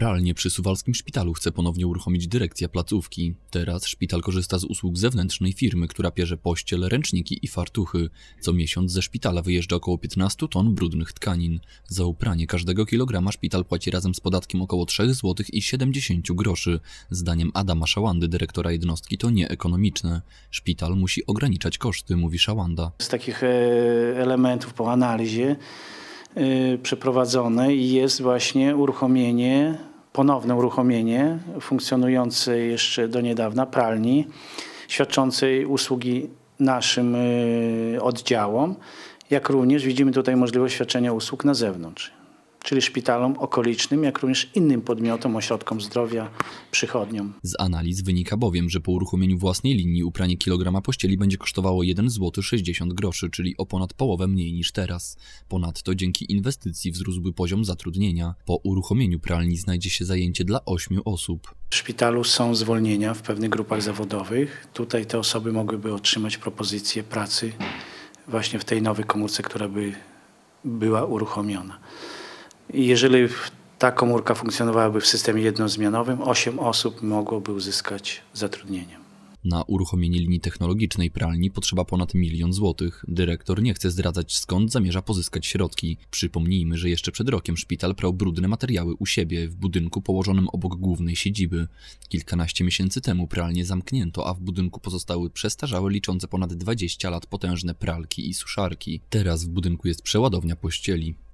Pralnię przy Suwalskim Szpitalu chce ponownie uruchomić dyrekcja placówki. Teraz szpital korzysta z usług zewnętrznej firmy, która pierze pościel, ręczniki i fartuchy. Co miesiąc ze szpitala wyjeżdża około 15 ton brudnych tkanin. Za upranie każdego kilograma szpital płaci razem z podatkiem około 3 zł i 70 groszy. Zdaniem Adama Szawandy, dyrektora jednostki, to nieekonomiczne. Szpital musi ograniczać koszty, mówi Szawanda. Z takich elementów po analizie przeprowadzone jest właśnie ponowne uruchomienie funkcjonującej jeszcze do niedawna pralni, świadczącej usługi naszym oddziałom, jak również widzimy tutaj możliwość świadczenia usług na zewnątrz, czyli szpitalom okolicznym, jak również innym podmiotom, ośrodkom zdrowia, przychodniom. Z analiz wynika bowiem, że po uruchomieniu własnej linii upranie kilograma pościeli będzie kosztowało 1 zł 60 groszy, czyli o ponad połowę mniej niż teraz. Ponadto dzięki inwestycji wzrósłby poziom zatrudnienia. Po uruchomieniu pralni znajdzie się zajęcie dla 8 osób. W szpitalu są zwolnienia w pewnych grupach zawodowych. Tutaj te osoby mogłyby otrzymać propozycję pracy właśnie w tej nowej komórce, która by była uruchomiona. Jeżeli ta komórka funkcjonowałaby w systemie jednozmianowym, 8 osób mogłoby uzyskać zatrudnienie. Na uruchomienie linii technologicznej pralni potrzeba ponad 1 000 000 złotych. Dyrektor nie chce zdradzać, skąd zamierza pozyskać środki. Przypomnijmy, że jeszcze przed rokiem szpital prał brudne materiały u siebie, w budynku położonym obok głównej siedziby. Kilkanaście miesięcy temu pralnię zamknięto, a w budynku pozostały przestarzałe, liczące ponad 20 lat potężne pralki i suszarki. Teraz w budynku jest przeładownia pościeli.